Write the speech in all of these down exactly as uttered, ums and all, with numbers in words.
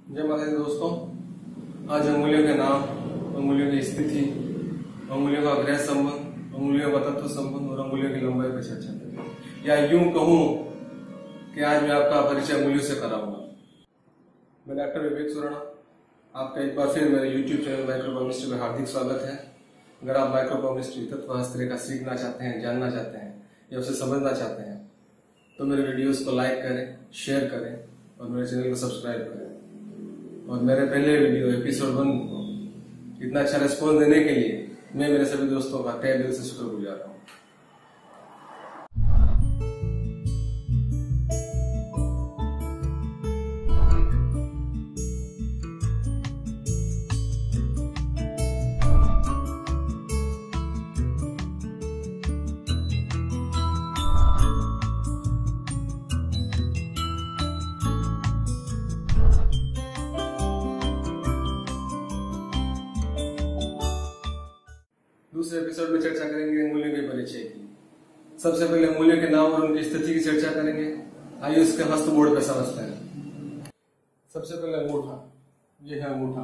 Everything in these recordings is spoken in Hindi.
जय माता दी दोस्तों, आज अंगुलियों के नाम, अंगुलियों की स्थिति, अंगुलियों का ग्रह संबंध, अंगुलियों का तत्व संबंध और अंगुलियों की लंबाई पर चर्चा करेंगे। या यूं कहूं कि आज मैं आपका परिचय अंगुलियों से कराऊंगा। मैं डॉक्टर विवेक सुराणा, आपका एक बार फिर मेरे यूट्यूब चैनल माइक्रोबायोकेमिस्ट्री में हार्दिक स्वागत है। अगर आप माइक्रोबायोकेमिस्ट्री तत्वशास्त्र का सीखना चाहते हैं, जानना चाहते हैं या उसे समझना चाहते हैं तो मेरे वीडियोस को लाइक करें, शेयर करें और मेरे चैनल को सब्सक्राइब करें। और मेरे पहले वीडियो एपिसोड वन को इतना अच्छा रिस्पॉन्स देने के लिए मैं मेरे सभी दोस्तों का तहे दिल से शुक्रगुजार हूँ। दूसरे एपिसोड में चर्चा करेंगे अंगुलियों के परिचय की। सबसे पहले अंगुलियों के नाम और उनकी स्थिति की चर्चा करेंगे। आइए इसके हस्त बोर्ड पे समझते हैं। सबसे पहले अंगूठा, ये है अंगूठा।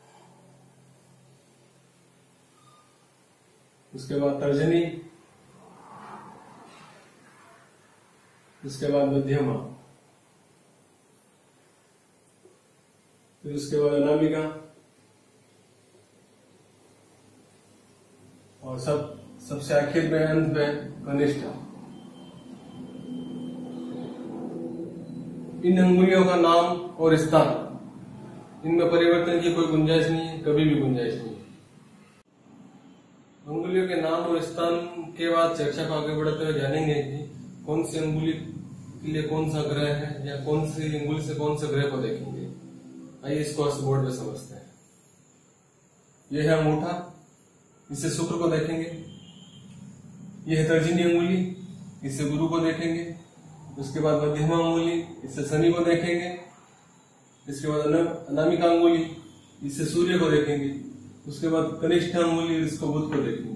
उसके बाद तर्जनी, उसके बाद मध्यमा, फिर उसके बाद अनामिका और सब सबसे आखिर में अंत में कनिष्ठा। इन अंगुलियों का नाम और स्थान, इनमें परिवर्तन की कोई गुंजाइश नहीं है, कभी भी गुंजाइश नहीं है। अंगुलियों के नाम और स्थान के बाद चर्चा को आगे बढ़ाते हुए जानेंगे कि कौन सी अंगुली के लिए कौन सा ग्रह है या कौन सी अंगुली से कौन से ग्रह को देखेंगे। आइए इसको इस बोर्ड पे समझते हैं। यह है अंगूठा, इससे शुक्र को देखेंगे। यह है तर्जनी अंगुली, इससे गुरु को देखेंगे। उसके बाद मध्यमा अंगुली, इससे शनि को देखेंगे। इसके बाद अनामिका अंगुली, इससे सूर्य को देखेंगे। उसके बाद कनिष्ठ अंगुली, इसको बुध को देखेंगे।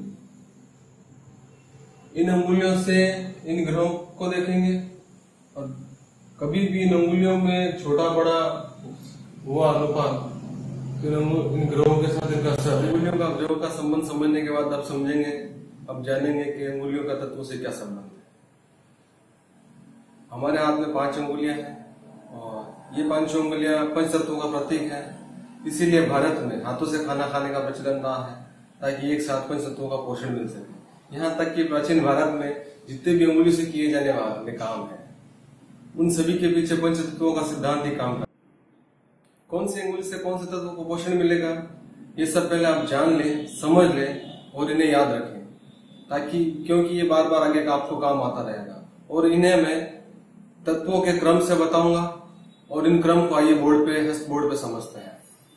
इन अंगुलियों से इन ग्रहों को देखेंगे और कभी भी इन अंगुलियों में छोटा बड़ा हुआ अनुपात इन ग्रहों के साथ इनका अंगुलियों का ग्रहों का संबंध समझने के बाद आप समझेंगे, अब जानेंगे कि अंगुलियों का तत्वों से क्या संबंध है। हमारे हाथ में पांच अंगुलियां हैं और ये पांचों अंगुलियां पंच तत्वों का प्रतीक है। इसीलिए भारत में हाथों से खाना खाने का प्रचलन रहा है ताकि एक साथ पंच तत्वों का पोषण मिल सके। यहाँ तक कि प्राचीन भारत में जितने भी अंगुली से किए जाने वाले काम है उन सभी के पीछे पंच तत्वों का सिद्धांत ही काम करता है। कौन सी अंगुली से कौन से तत्व को पोषण मिलेगा, ये सब पहले आप जान लें, समझ लें और इन्हें याद रखें, ताकि क्योंकि ये बार बार आगे का आपको काम आता रहेगा। और इन्हें मैं तत्वों के क्रम से बताऊंगा और इन क्रम को आइए बोर्ड पे, हस्त बोर्ड पे समझते हैं।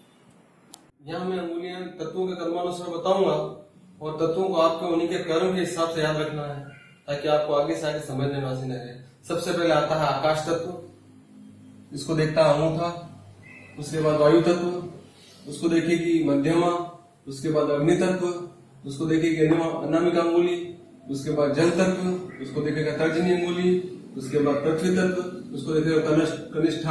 यहाँ मैं अंगुलियां तत्वों के क्रमानुसार बताऊंगा और तत्वों को आपको उन्हीं के क्रम के हिसाब से याद रखना है ताकि आपको आगे से आगे समझने में आसानी रहे। सबसे पहले आता है आकाश तत्व, इसको देखता है अंगूठा। उसके बाद वायु तत्व, उसको देखेगी मध्यमा। उसके बाद अग्नि तत्व, उसको देखेगी अनामिका अंगुली। उसके बाद जल तत्व, उसको देखेगा तर्जनी अंगुली। उसके बाद पृथ्वी तत्व, उसको देखेगा कनिष्ठा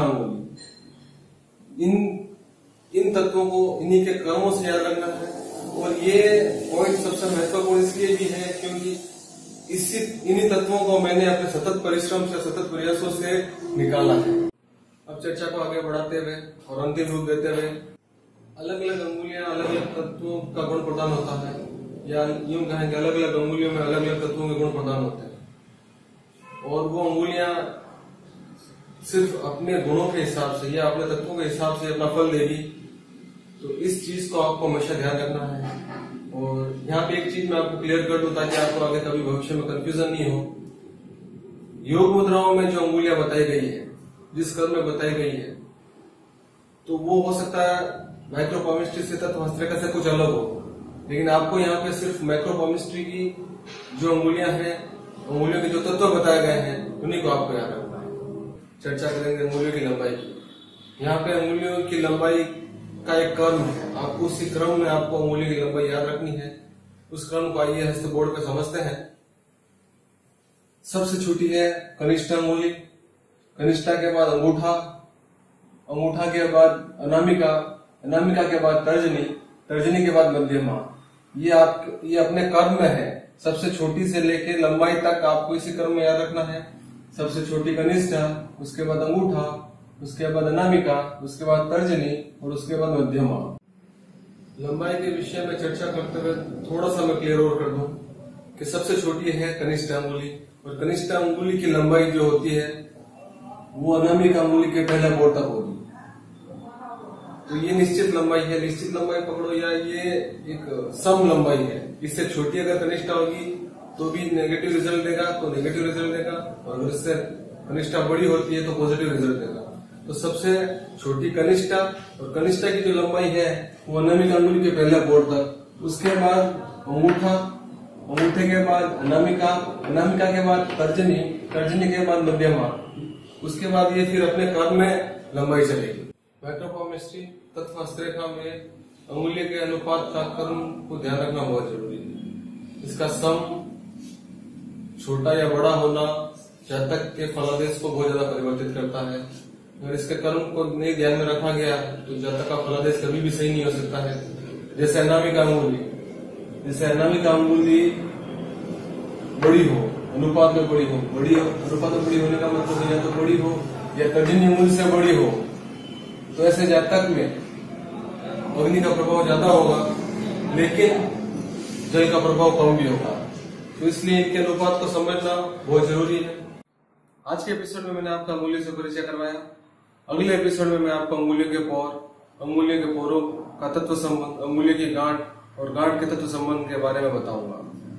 अंगुली। इन इन तत्वों को इन्हीं के क्रमों से याद रखना है। और ये पॉइंट सबसे महत्वपूर्ण इसलिए भी है क्योंकि इसी इन्हीं तत्वों को मैंने अपने सतत परिश्रम से, सतत प्रयासों से निकाला है। अब चर्चा को आगे बढ़ाते हुए और अंतिम रूप देते हुए, अलग अलग अंगुलियां अलग अलग तत्वों का गुण प्रदान होता है, या यूं कहें कि अलग अलग अंगुलियों में अलग अलग तत्वों के गुण प्रदान होते हैं। और वो अंगुलियां सिर्फ अपने गुणों के हिसाब से या अपने तत्वों के हिसाब से अपना फल देगी। तो इस चीज को आपको हमेशा ध्यान रखना है। और यहाँ पे एक चीज मैं आपको क्लियर कर दूं ताकि आपको आगे कभी भविष्य में कंफ्यूजन नहीं हो। योग मुद्राओं में जो अंगुलियां बताई गई है, जिस क्रम में बताई गई है, तो वो हो सकता है माइक्रोबायोकेमिस्ट्री से तत्वशास्त्र से कुछ अलग हो, लेकिन आपको यहाँ पे सिर्फ माइक्रोबायोकेमिस्ट्री की जो अंगुलियां हैं, अंगुलियों के जो तत्व बताए गए हैं, उन्हीं को आपको याद रखना है। चर्चा करेंगे अंगुलियों की लंबाई की। यहाँ पे अंगुलियों की लंबाई का एक क्रम है, आपको उसी क्रम में आपको अंगुलियों की लंबाई याद रखनी है। उस क्रम को आइए हस्त बोर्ड पे समझते हैं। सबसे छोटी है कनिष्ठ अंगुली, कनिष्ठा के बाद अंगूठा, अंगूठा के बाद अनामिका, अनामिका के बाद तर्जनी, तर्जनी के बाद मध्यमा। ये आप ये अपने क्रम में है, सबसे छोटी से लेके लंबाई तक आपको इसी क्रम में याद रखना है। सबसे छोटी कनिष्ठा, उसके बाद अंगूठा, उसके बाद अनामिका, उसके बाद तर्जनी और उसके बाद मध्यमा। लंबाई के विषय में चर्चा करते हुए थोड़ा सा मैं क्लियर और कर दूं कि सबसे छोटी है कनिष्ठ अंगुली, और कनिष्ठ अंगुली की लंबाई जो होती है वो अनामिका अंगुली के पहले बोर तक होगी। तो ये निश्चित लंबाई है, निश्चित लंबाई पकड़ो, या ये एक सम लंबाई है। इससे छोटी अगर कनिष्ठा होगी तो भी नेगेटिव रिजल्ट देगा, तो नेगेटिव रिजल्ट देगा, और अगर इससे कनिष्ठा बड़ी होती है तो पॉजिटिव रिजल्ट देगा। तो सबसे छोटी कनिष्ठा, और कनिष्ठा की जो लंबाई है वो अनामिका अंगुली के पहले बोर तक, उसके बाद अंगूठा, अंगूठे के बाद अनामिका, अनामिका के बाद तर्जनी, तर्जनी के बाद मध्यमा, उसके बाद ये फिर अपने क्रम में लंबाई चलेगी। माइक्रोपॉल्मेट्री तत्व हस्तरेखा में अंगुली के अनुपात का क्रम को ध्यान रखना बहुत जरूरी है। इसका सम छोटा या बड़ा होना जातक के फलादेश को बहुत ज्यादा परिवर्तित करता है। अगर इसके क्रम को नहीं ध्यान में रखा गया तो जातक का फलादेश कभी भी सही नहीं हो सकता है। जैसे अनामिका अंगुली, जैसे अनामिका अंगुली बड़ी हो, अनुपात में बड़ी हो, बड़ी हो अनुपात में बड़ी होने का मतलब या तो बड़ी हो या तर्जनी अंगुली से बड़ी हो, तो ऐसे जातक में अग्नि का प्रभाव ज्यादा होगा लेकिन जल का प्रभाव कम भी होगा। तो इसलिए इनके अनुपात को समझना बहुत जरूरी है। आज के एपिसोड में मैंने आपका अंगुलियों से परिचय करवाया। अगले एपिसोड में मैं आपको अंगुलियों के पोर, अंगुलियों के पोरों का तत्व संबंध, अंगुलियों की गांठ और गांठ के तत्व संबंध के बारे में बताऊंगा।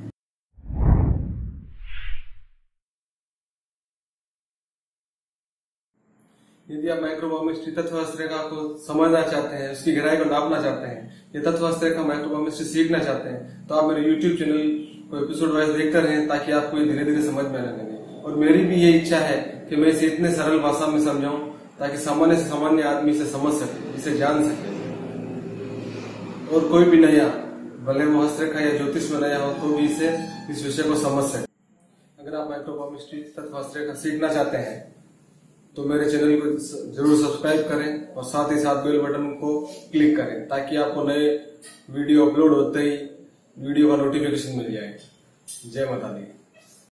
यदि आप माइक्रोपॉल्मेट्री तत्व हस्तरेखा को समझना चाहते हैं, उसकी गहराई को नापना चाहते हैं, या तत्व हस्तरेखा माइक्रोपॉल्मेट्री सीखना चाहते हैं, तो आप मेरे यूट्यूब चैनल को एपिसोड वाइज देखते रहें ताकि आपको ये धीरे धीरे समझ में आने लगे। और मेरी भी ये इच्छा है कि मैं इसे इतने सरल भाषा में समझाऊं ताकि सामान्य से सामान्य आदमी इसे समझ सके, इसे जान सके, और कोई भी नया, भले वो हस्तरेखा या ज्योतिष में नया हो, तो भी इसे इस विषय को समझ सके। अगर आप माइक्रोपॉल्मेट्री तत्व हस्तरेखा सीखना चाहते हैं तो मेरे चैनल को जरूर सब्सक्राइब करें और साथ ही साथ बेल बटन को क्लिक करें ताकि आपको नए वीडियो अपलोड होते ही वीडियो का नोटिफिकेशन मिल जाए। जय माता दी।